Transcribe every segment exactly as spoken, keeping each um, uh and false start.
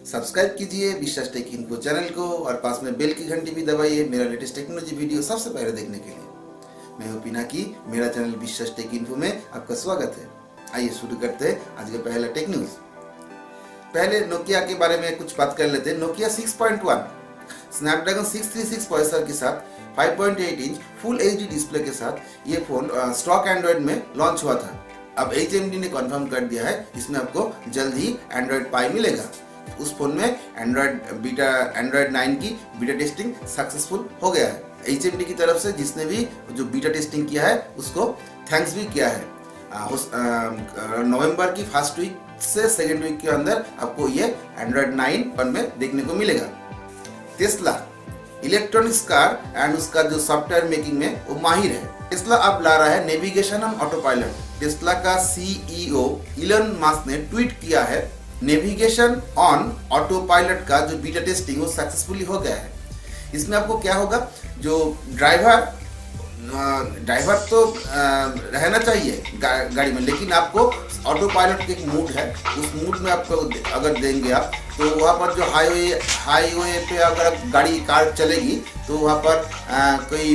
Subscribe कीजिए विश्वास take info channel को और पास में बेल की घंटी भी दबाइए मेरा लेटेस्ट टेक्नोलॉजी वीडियो सबसे पहले देखने के लिए। मैं हूं पिनाकी, मेरा चैनल विश्वास टेक इन्फो में आपका स्वागत है। आइए शुरू करते हैं आज का पहला टेक न्यूज। पहले नोकिया के बारे में कुछ बात कर लेते हैं। Nokia six point one Snapdragon six three six processor के साथ five point eight inch full H D display के साथ ये फोन स्टॉक एंड्रॉइड में लॉन्च हुआ था। अब एच एम डी ने कंफर्म कर दिया है इसमें आपको जल्द ही एंड्रॉइड पाई मिलेगा। उस फोन में एंड्रॉइड बीटा एंड्रॉइड नाइन की बीटा टेस्टिंग सक्सेसफुल हो गया है। एच एम डी की तरफ से जिसने भी जो बीटा टेस्टिंग किया है उसको थैंक्स भी किया है। नवंबर की फर्स्ट वीक से सेकेंड वीक के अंदर आपको ये एंड्रॉइड नाइन वन में देखने को मिलेगा। टेस्ला इलेक्ट्रॉनिक्स कार एंड उसका जो सॉफ्टवेयर मेकिंग में वो माहिर है। टेस्ला अब ला रहा है navigation on autopilot. Tesla का C E O Elon Musk ने ट्वीट किया है नेविगेशन ऑन ऑटो पायलट का जो बीटा टेस्टिंग वो सक्सेसफुली हो गया है। इसमें आपको क्या होगा, जो ड्राइवर ड्राइवर तो रहना चाहिए गा, गाड़ी में, लेकिन आपको ऑटो पायलट के एक मूड है, उस मूड में आपको अगर देंगे आप तो वहाँ पर जो हाईवे हाईवे पे अगर गाड़ी कार चलेगी तो वहाँ पर आ, कोई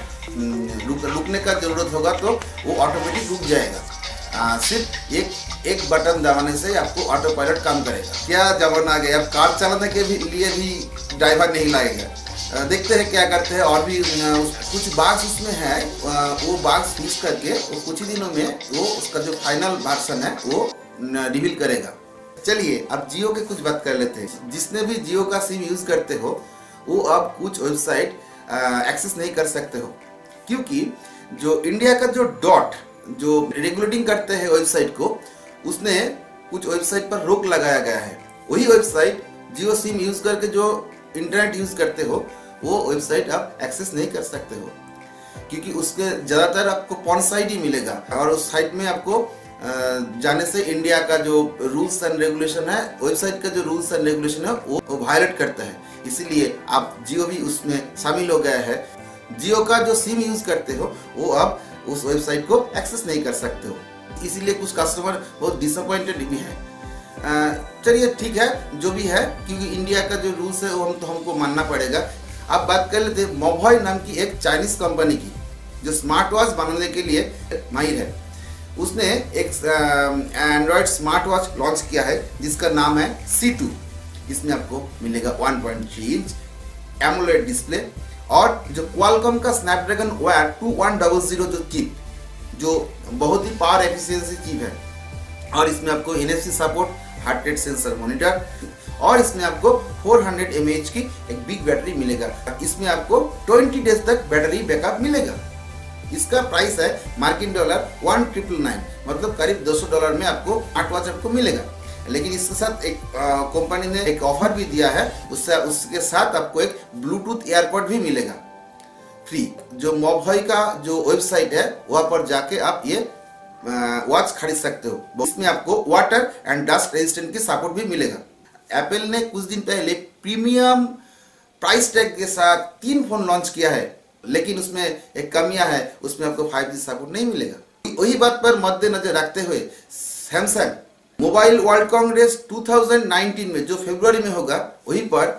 रुक, रुकने का जरूरत होगा तो वो ऑटोमेटिक रुक जाएगा। आ, सिर्फ एक एक बटन दबाने से आपको ऑटो पायलट काम करेगा। क्या जमाना आ गया, अब कार चलाने के भी लिए भी ड्राइवर नहीं लाएगा। देखते हैं क्या करते हैं। और भी कुछ बाग्स उसमें है, वो बाग्स फिक्स करके वो कुछ ही दिनों में वो उसका जो फाइनल वर्जन है वो रिवील करेगा। चलिए अब जियो के कुछ बात कर लेते हैं। जिसने भी जियो का सिम यूज करते हो वो अब कुछ वेबसाइट एक्सेस नहीं कर सकते हो, क्योंकि जो इंडिया का जो डॉट जो रेगुलेटिंग करते हैं वेबसाइट को, उसने कुछ वेबसाइट पर रोक लगाया गया है। वही वेबसाइट जियो सिम यूज करके जो इंटरनेट यूज करते हो वो वेबसाइट आप एक्सेस नहीं कर सकते हो, क्योंकि उसके ज्यादातर आपको पॉर्न साइट ही मिलेगा और उस साइट में आपको जाने से इंडिया का जो रूल्स एंड रेगुलेशन है, वेबसाइट का जो रूल्स एंड रेगुलेशन है वो, वो वायलेट करता है। इसीलिए आप जियो भी उसमें शामिल हो गया है। जियो का जो सिम यूज करते हो वो अब उस वेबसाइट को एक्सेस नहीं कर सकते हो, इसीलिए कुछ कस्टमर बहुत डिसअपॉइंटेड भी है। चलिए ठीक है, जो भी है, क्योंकि इंडिया का जो रूल्स है वो हम तो हमको मानना पड़ेगा। अब बात कर लेते हैं मोबाइल नाम की एक चाइनीज कंपनी की जो स्मार्ट वॉच बनाने के लिए माहिर है। उसने एक एंड्रॉयड स्मार्ट वॉच लॉन्च किया है जिसका नाम है सी टू। इसमें आपको मिलेगा one point three inch AMOLED display और जो क्वालकॉम का Snapdragon wear two one double zero जो चिप, जो बहुत ही पावर एफिशिएंसी चिप है। और इसमें आपको N F C support, heart rate sensor monitor और इसमें आपको four hundred m A h की एक बिग बैटरी मिलेगा। इसमें आपको ट्वेंटी डेज तक बैटरी बैकअप मिलेगा। इसका प्राइस है मार्किन डॉलर वन ट्रिपल नाइन, मतलब करीब दो सौ डॉलर में आपको स्मार्ट वॉच आपको मिलेगा। लेकिन इसके साथ एक कंपनी ने एक ऑफर भी दिया है, उससे उसके साथ आपको एक ब्लूटूथ एयरपॉड भी मिलेगा फ्री। जो मोबाइल का जो वेबसाइट है वहां पर जाके आप ये वॉच खरीद सकते हो। इसमें आपको वाटर एंड डस्ट रेजिस्टेंट की सपोर्ट भी मिलेगा। एप्पल ने कुछ दिन पहले प्रीमियम प्राइस टैग के साथ तीन फोन लॉन्च किया है, लेकिन उसमें एक कमियां है, उसमें आपको फाइव जी सपोर्ट नहीं मिलेगा। वही बात पर मद्देनजर रखते हुए Samsung mobile world congress two thousand nineteen में जो फरवरी में होगा, वहीं पर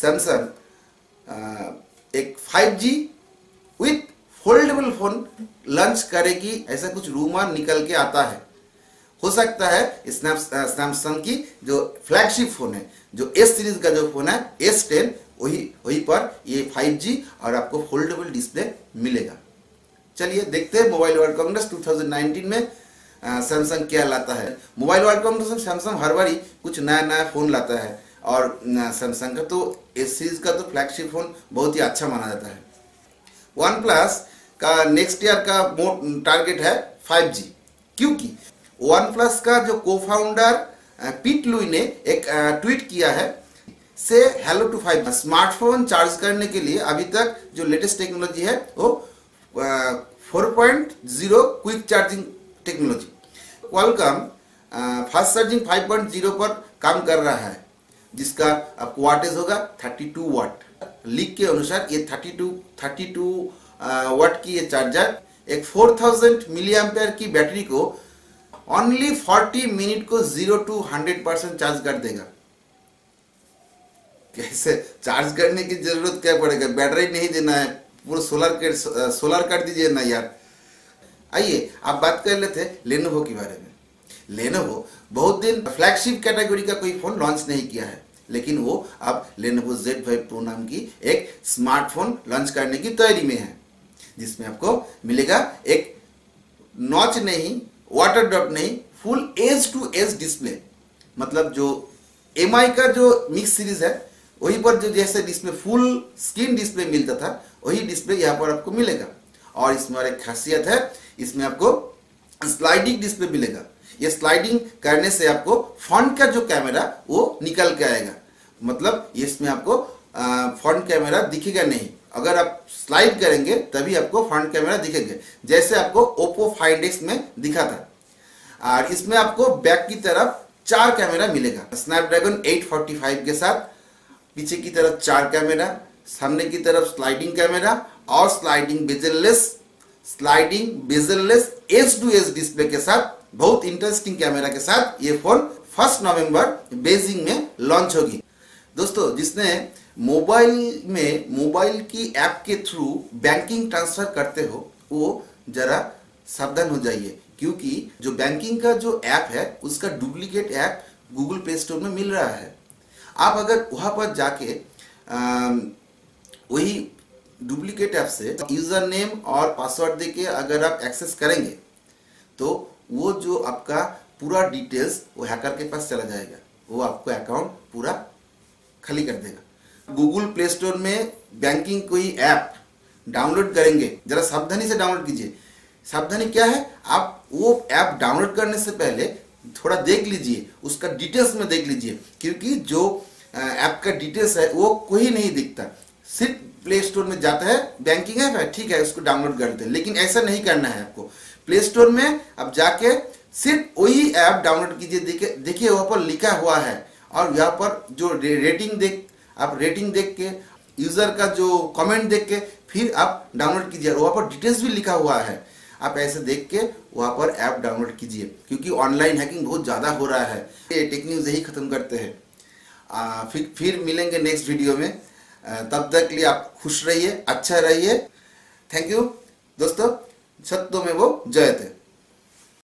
सैमसंग एक five G with foldable phone launch करेगी, ऐसा कुछ रूमर निकल के आता है। हो सकता है सैमसंग की जो फ्लैगशिप फोन है, जो एस सीरीज का जो फोन है एस टेन, वही वही पर ये फाइव जी और आपको फोल्डेबल डिस्प्ले मिलेगा। चलिए देखते हैं mobile world congress two thousand nineteen में सैमसंग क्या लाता है। मोबाइल वर्ल्ड कांग्रेस में सैमसंग हर बार कुछ नया नया फोन लाता है और सैमसंग का तो एस सीरीज का तो फ्लैगशिप फोन बहुत ही अच्छा माना जाता है। वन प्लस का नेक्स्ट ईयर का टारगेट है फाइव जी, क्योंकि वन प्लस का जो को फाउंडर पीट लुई ने एक ट्वीट किया है, से hello two five. Smartphone charge करने के लिए अभी तक जो लेटेस्ट टेक्नोलॉजी है वो four point zero quick charging technology. Qualcomm fast charging five point zero पर काम कर रहा है, जिसका आपको वाटेज होगा थर्टी टू वाट। लीक के अनुसार ये thirty two thirty two watt की ये चार्जर एक फोर थाउजेंड मिली एम्पेयर की बैटरी को ओनली फोर्टी मिनट को zero to hundred percent charge कर देगा। कैसे चार्ज करने की जरूरत क्या पड़ेगा, बैटरी नहीं देना है, पूरा सोलर के सोलर कर दीजिए ना यार। आइए आप बात कर लेते हैं लेनोवो के बारे में। लेनोवो बहुत दिन फ्लैगशिप कैटेगरी का कोई फोन लॉन्च नहीं किया है, लेकिन वो अब लेनोवो ज़ेड फाइव प्रो नाम की एक स्मार्टफोन लॉन्च करने की तैयारी में है, जिसमें आपको मिलेगा एक नॉच नहीं, वाटर ड्रॉप नहीं, full edge to edge display. मतलब जो एम आई का जो मिक्स सीरीज है वही पर जो जैसे डिस्प्ले फुल स्क्रीन डिस्प्ले मिलता था वही डिस्प्ले यहाँ पर आपको मिलेगा। और इसमें और एक खासियत है, इसमें आपको स्लाइडिंग डिस्प्ले मिलेगा। ये स्लाइडिंग करने से आपको फ्रंट का जो कैमरा वो निकल के आएगा, मतलब इसमें आपको फ्रंट कैमरा दिखेगा नहीं, अगर आप स्लाइड करेंगे तभी आपको फ्रंट कैमरा दिखेगा, जैसे आपको ओप्पो फाइंड एक्स में दिखा था। और इसमें आपको बैक की तरफ चार कैमरा मिलेगा, स्नैपड्रैगन एट फोर्टी फाइव के साथ। पीछे की तरफ चार कैमरा, सामने की तरफ स्लाइडिंग कैमरा और sliding bezelless sliding bezelless edge to edge display के साथ, बहुत इंटरेस्टिंग कैमरा के साथ ये फोन फर्स्ट नवंबर बेजिंग में लॉन्च होगी। दोस्तों, जिसने मोबाइल में मोबाइल की ऐप के थ्रू बैंकिंग ट्रांसफर करते हो वो जरा सावधान हो जाइए, क्योंकि जो बैंकिंग का जो ऐप है उसका duplicate app Google Play Store में मिल रहा है। आप अगर वहाँ पर जाके वही डुप्लीकेट ऐप से यूज़र नेम और पासवर्ड देके अगर आप एक्सेस करेंगे तो वो जो आपका पूरा डिटेल्स वो हैकर के पास चला जाएगा, वो आपको अकाउंट पूरा खाली कर देगा। गूगल प्ले स्टोर में बैंकिंग कोई ऐप डाउनलोड करेंगे, जरा सावधानी से डाउनलोड कीजिए। सावधानी क्या है, आप वो ऐप डाउनलोड करने से पहले थोड़ा देख लीजिए, उसका डिटेल्स में देख लीजिए, क्योंकि जो ऐप का डिटेल्स है वो कोई नहीं दिखता। सिर्फ प्ले स्टोर में जाता है, बैंकिंग ऐप है ठीक है उसको डाउनलोड करते हैं, लेकिन ऐसा नहीं करना है आपको। प्ले स्टोर में अब जाके सिर्फ वही ऐप डाउनलोड कीजिए, देखिए देखिए वहाँ पर लिखा हुआ है, और यहाँ पर जो रेटिंग देख आप रेटिंग देख के यूज़र का जो कमेंट देख के फिर आप डाउनलोड कीजिए, वहाँ पर डिटेल्स भी लिखा हुआ है। आप ऐसे देख के वहाँ पर ऐप डाउनलोड कीजिए, क्योंकि ऑनलाइन हैकिंग बहुत ज़्यादा हो रहा है। ये टेक न्यूज़ यही ख़त्म करते हैं, आ, फिर फिर मिलेंगे नेक्स्ट वीडियो में। आ, तब तक के लिए आप खुश रहिए, अच्छा रहिए। थैंक यू दोस्तों, सत्योमेव जयते।